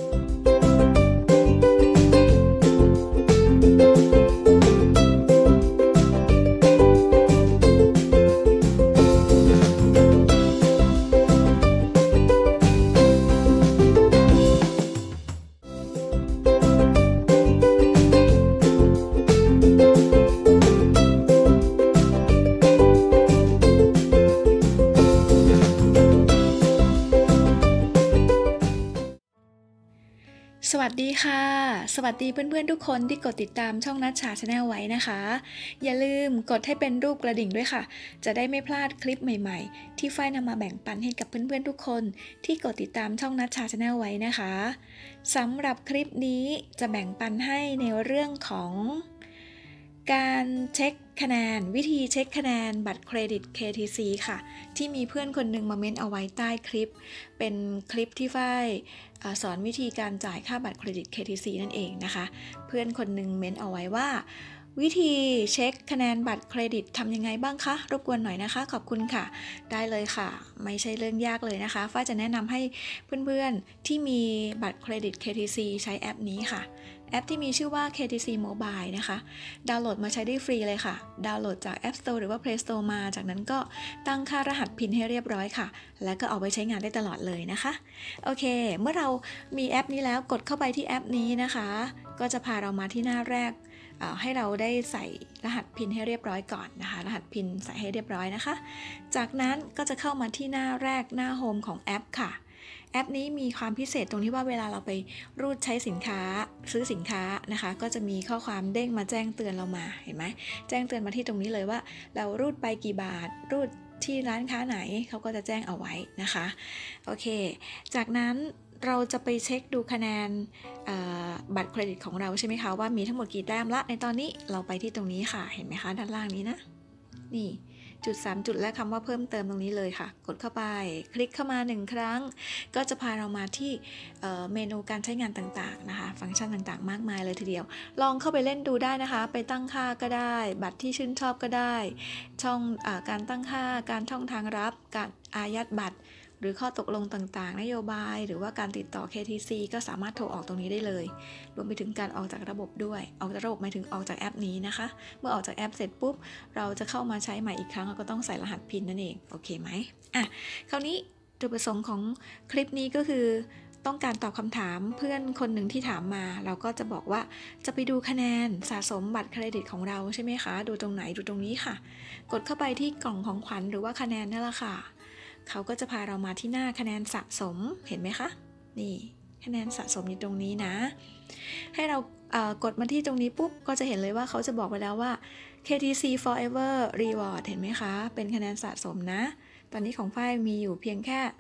สวัสดีค่ะสวัสดีเพื่อนๆทุกคนที่กดติดตามช่องนัชชา Channel ไว้นะคะอย่าลืมกดให้เป็นรูปกระดิ่งด้วยค่ะจะได้ไม่พลาดคลิปใหม่ๆที่ฝ้ายนำมาแบ่งปันให้กับเพื่อนๆทุกคนที่กดติดตามช่องนัชชา Channel ไว้นะคะสำหรับคลิปนี้จะแบ่งปันให้ในเรื่องของการเช็คคะแนนวิธีเช็คคะแนนบัตรเครดิต KTC ค่ะที่มีเพื่อนคนหนึ่งมาเม้นเอาไว้ใต้คลิปเป็นคลิปที่ฝ้ายสอนวิธีการจ่ายค่าบัตรเครดิต KTC นั่นเองนะคะเพื่อนคนหนึ่งเม้นเอาไว้ว่าวิธีเช็คคะแนนบัตรเครดิตทำยังไงบ้างคะรบกวนหน่อยนะคะขอบคุณค่ะได้เลยค่ะไม่ใช่เรื่องยากเลยนะคะฝ้ายจะแนะนำให้เพื่อนๆที่มีบัตรเครดิต KTC ใช้แอปนี้ค่ะแอปที่มีชื่อว่า KTC Mobile นะคะดาวน์โหลดมาใช้ได้ฟรีเลยค่ะดาวน์โหลดจาก App Store หรือว่า Play Store มาจากนั้นก็ตั้งค่ารหัส PIN ให้เรียบร้อยค่ะแล้วก็เอาไปใช้งานได้ตลอดเลยนะคะโอเคเมื่อเรามีแอปนี้แล้วกดเข้าไปที่แอปนี้นะคะก็จะพาเรามาที่หน้าแรกให้เราได้ใส่รหัส PIN ให้เรียบร้อยก่อนนะคะรหัส PIN ใส่ให้เรียบร้อยนะคะจากนั้นก็จะเข้ามาที่หน้าแรกหน้าโฮมของแอปค่ะแอปนี้มีความพิเศษตรงที่ว่าเวลาเราไปรูดใช้สินค้าซื้อสินค้านะคะก็จะมีข้อความเด้งมาแจ้งเตือนเรามาเห็นไหมแจ้งเตือนมาที่ตรงนี้เลยว่าเรารูดไปกี่บาทรูดที่ร้านค้าไหนเขาก็จะแจ้งเอาไว้นะคะโอเคจากนั้นเราจะไปเช็คดูคะแนนบัตรเครดิตของเราใช่ไหมคะว่ามีทั้งหมดกี่แต้มละในตอนนี้เราไปที่ตรงนี้ค่ะเห็นไหมคะด้านล่างนี้นะนี่จุด3จุดและคำว่าเพิ่มเติมตรงนี้เลยค่ะกดเข้าไปคลิกเข้ามา1ครั้งก็จะพาเรามาที่เมนูการใช้งานต่างๆนะคะฟังก์ชันต่างๆมากมายเลยทีเดียวลองเข้าไปเล่นดูได้นะคะไปตั้งค่าก็ได้บัตรที่ชื่นชอบก็ได้ช่องการตั้งค่าการช่องทางรับการอายัดบัตรหรือข้อตกลงต่างๆนโยบายหรือว่าการติดต่อ KTC ก็สามารถโทรออกตรงนี้ได้เลยรวมไปถึงการออกจากระบบด้วยออกจากระบบหมายถึงออกจากแอปนี้นะคะเมื่อออกจากแอปเสร็จปุ๊บเราจะเข้ามาใช้ใหม่อีกครั้งเราก็ต้องใส่รหัส PIN นั่นเองโอเคไหมคราวนี้จุดประสงค์ของคลิปนี้ก็คือต้องการตอบคำถามเพื่อนคนหนึ่งที่ถามมาเราก็จะบอกว่าจะไปดูคะแนนสะสมบัตรเครดิตของเราใช่ไหมคะดูตรงไหนดูตรงนี้ค่ะกดเข้าไปที่กล่องของขวัญหรือว่าคะแนนนั่นแหละค่ะเขาก็จะพาเรามาที่หน้าคะแนนสะสมเห็นไหมคะนี่คะแนนสะสมอยู่ตรงนี้นะให้เรากดมาที่ตรงนี้ปุ๊บก็จะเห็นเลยว่าเขาจะบอกไปแล้วว่า KTC Forever Reward เห็นไหมคะเป็นคะแนนสะสมนะตอนนี้ของฝ้ายมีอยู่เพียงแค่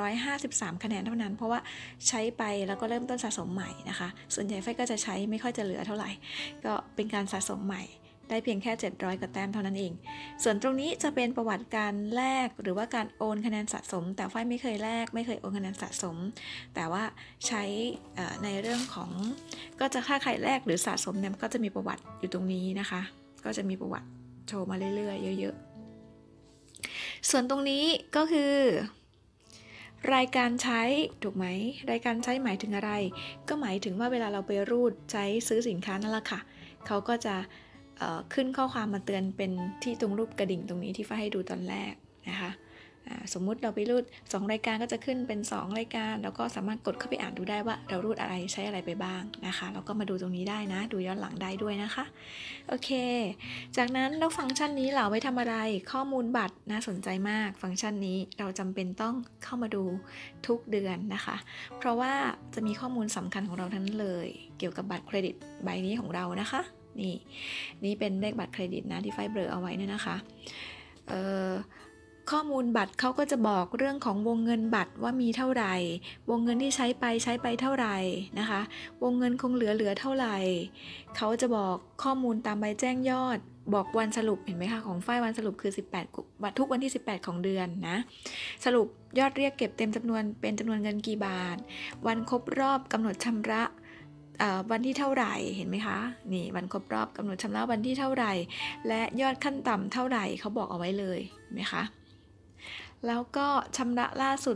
753คะแนนเท่านั้นเพราะว่าใช้ไปแล้วก็เริ่มต้นสะสมใหม่นะคะส่วนใหญ่ฝ้ายก็จะใช้ไม่ค่อยจะเหลือเท่าไหร่ก็เป็นการสะสมใหม่ได้เพียงแค่700กว่าแต้มเท่านั้นเองส่วนตรงนี้จะเป็นประวัติการแลกหรือว่าการโอนคะแนนสะสมแต่ฝ้ายไม่เคยแลกไม่เคยโอนคะแนนสะสมแต่ว่าใช้ในเรื่องของก็จะค่าใครแลกหรือสะสมเนี่ยก็จะมีประวัติอยู่ตรงนี้นะคะก็จะมีประวัติโชว์มาเรื่อยๆเยอะๆส่วนตรงนี้ก็คือรายการใช้ถูกไหมรายการใช้หมายถึงอะไรก็หมายถึงว่าเวลาเราไปรูดใช้ซื้อสินค้านั่นแหละค่ะเขาก็จะขึ้นข้อความมาเตือนเป็นที่ตรงรูปกระดิ่งตรงนี้ที่ฝ้ายให้ดูตอนแรกนะคะสมมุติเราไปรูด2รายการก็จะขึ้นเป็น2รายการแล้วก็สามารถกดเข้าไปอ่านดูได้ว่าเรารูดอะไรใช้อะไรไปบ้างนะคะแล้วก็มาดูตรงนี้ได้นะดูย้อนหลังได้ด้วยนะคะโอเคจากนั้นแล้วฟังก์ชันนี้เราไว้ทำอะไรข้อมูลบัตรน่าสนใจมากฟังก์ชันนี้เราจำเป็นต้องเข้ามาดูทุกเดือนนะคะเพราะว่าจะมีข้อมูลสำคัญของเราทั้งนั้นเลยเกี่ยวกับบัตรเครดิตใบนี้ของเรานะคะนี่เป็นเลขบัตรเครดิตนะที่ฝ้ายเบลอเอาไว้เนี่ยนะคะข้อมูลบัตรเขาก็จะบอกเรื่องของวงเงินบัตรว่ามีเท่าไหร่วงเงินที่ใช้ไปเท่าไหร่นะคะวงเงินคงเหลือเท่าไหร่เขาจะบอกข้อมูลตามใบแจ้งยอดบอกวันสรุปเห็นไหมคะของฝ้ายวันสรุปคือ18ทุกวันที่18ของเดือนนะสรุปยอดเรียกเก็บเต็มจำนวนเป็นจำนวนเงินกี่บาทวันครบรอบกำหนดชำระวันที่เท่าไหร่เห็นไหมคะนี่วันครบรอบกำหนดชำระวันที่เท่าไหร่และยอดขั้นต่ำเท่าไหร่เขาบอกเอาไว้เลยเห็นไหมคะแล้วก็ชำระล่าสุด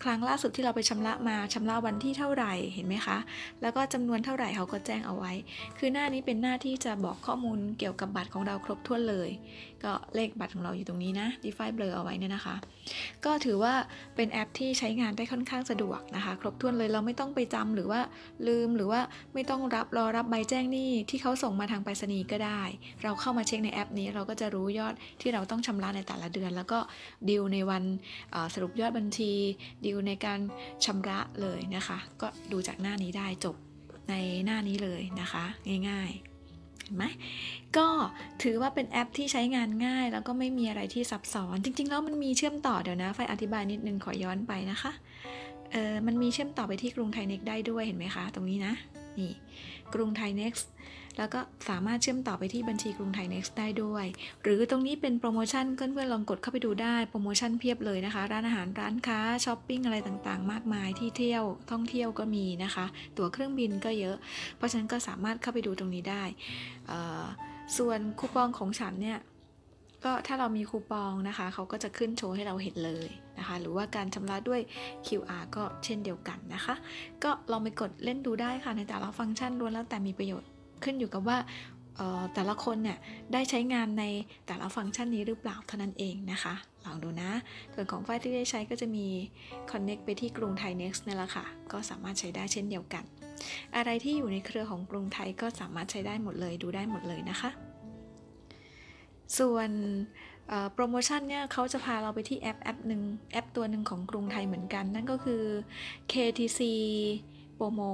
ครั้งล่าสุดที่เราไปชำระมาชำระวันที่เท่าไหร่เห็นไหมคะแล้วก็จำนวนเท่าไหร่เขาก็แจ้งเอาไว้คือหน้านี้เป็นหน้าที่จะบอกข้อมูลเกี่ยวกับบัตรของเราครบถ้วนเลยก็เลขบัตรของเราอยู่ตรงนี้นะ Define เบลอเอาไว้เนี่ยนะคะก็ถือว่าเป็นแอปที่ใช้งานได้ค่อนข้างสะดวกนะคะครบถ้วนเลยเราไม่ต้องไปจำหรือว่าลืมหรือว่าไม่ต้องรอรับใบแจ้งหนี้ที่เขาส่งมาทางไปรษณีย์ก็ได้เราเข้ามาเช็คในแอปนี้เราก็จะรู้ยอดที่เราต้องชำระในแต่ละเดือนแล้วก็ดีลในวันสรุปยอดบัญชีดีลในการชำระเลยนะคะก็ดูจากหน้านี้ได้จบในหน้านี้เลยนะคะง่ายๆเห็นไหมก็ถือว่าเป็นแอปที่ใช้งานง่ายแล้วก็ไม่มีอะไรที่ซับซ้อนจริงๆแล้วมันมีเชื่อมต่อเดี๋ยวนะไฟอธิบายนิดนึงขอย้อนไปนะคะมันมีเชื่อมต่อไปที่กรุงไทยเน็กได้ด้วยเห็นไหมคะตรงนี้นะนี่กรุงไทยเน็กแล้วก็สามารถเชื่อมต่อไปที่บัญชีกรุงไทย Next ได้ด้วยหรือตรงนี้เป็นโปรโมชั่นเพื่อนๆลองกดเข้าไปดูได้โปรโมชั่นเพียบเลยนะคะร้านอาหารร้านค้าช้อปปิ้งอะไรต่างๆมากมายที่เที่ยวท่องเที่ยวก็มีนะคะตั๋วเครื่องบินก็เยอะเพราะฉะนั้นก็สามารถเข้าไปดูตรงนี้ได้ส่วนคูปองของฉันเนี่ยก็ถ้าเรามีคูปองนะคะเขาก็จะขึ้นโชว์ให้เราเห็นเลยนะคะหรือว่าการชำระด้วย QR ก็เช่นเดียวกันนะคะก็ลองไปกดเล่นดูได้ค่ะในแต่ละฟังก์ชันล้วนแล้วแต่มีประโยชน์ขึ้นอยู่กับว่าแต่ละคนเนี่ยได้ใช้งานในแต่ละฟังก์ชันนี้หรือเปล่าเท่านั้นเองนะคะลองดูนะส่วนของไฟที่ได้ใช้ก็จะมี Connect ไปที่กรุงไทย Next นี่แหละค่ะก็สามารถใช้ได้เช่นเดียวกันอะไรที่อยู่ในเครือของกรุงไทยก็สามารถใช้ได้หมดเลยดูได้หมดเลยนะคะส่วนโปรโมชั่นเนี่ยเขาจะพาเราไปที่แอปหนึ่งแอปตัวหนึ่งของกรุงไทยเหมือนกันนั่นก็คือ KTC Promo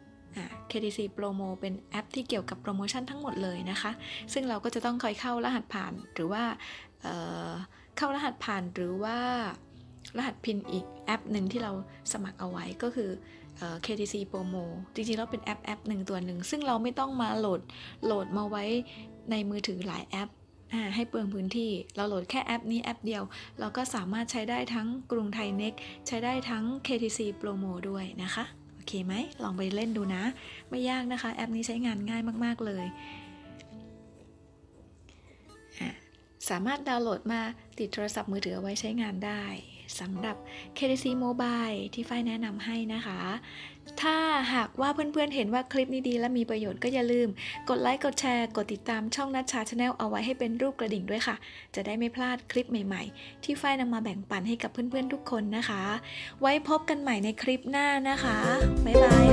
KTC Promo เป็นแอปที่เกี่ยวกับโปรโมชั่นทั้งหมดเลยนะคะซึ่งเราก็จะต้องคอยเข้ารหัสผ่านหรือว่ารหัสพินอีกแอปหนึ่งที่เราสมัครเอาไว้ก็คือKTC Promo จริงๆแล้วเป็นแอปหนึ่งตัวหนึ่งซึ่งเราไม่ต้องมาโหลดมาไว้ในมือถือหลายแอปให้เปลืองพื้นที่เราโหลดแค่แอปนี้แอปเดียวเราก็สามารถใช้ได้ทั้งกรุงไทย Next ใช้ได้ทั้ง KTC Promo ด้วยนะคะโอเคไหมลองไปเล่นดูนะไม่ยากนะคะแอปนี้ใช้งานง่ายมากๆเลยสามารถดาวน์โหลดมาติดโทรศัพท์มือถือเอาไว้ใช้งานได้สำหรับ KTC Mobile ที่ฝ้ายแนะนำให้นะคะถ้าหากว่าเพื่อนๆเห็นว่าคลิปนี้ดีและมีประโยชน์ก็อย่าลืมกดไลค์กดแชร์กดติดตามช่องนัชชา Channel เอาไว้ให้เป็นรูปกระดิ่งด้วยค่ะจะได้ไม่พลาดคลิปใหม่ๆที่ฝ้ายนำมาแบ่งปันให้กับเพื่อนๆทุกคนนะคะไว้พบกันใหม่ในคลิปหน้านะคะบ๊ายบาย